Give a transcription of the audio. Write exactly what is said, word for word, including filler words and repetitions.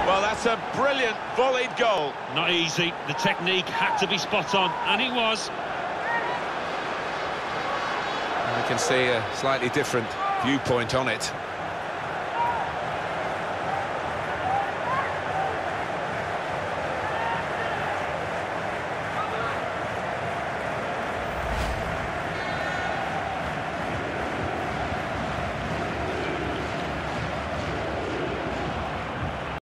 Well, that's a brilliant volleyed goal. Not easy. The technique had to be spot on, and it was. I can see a slightly different viewpoint on it.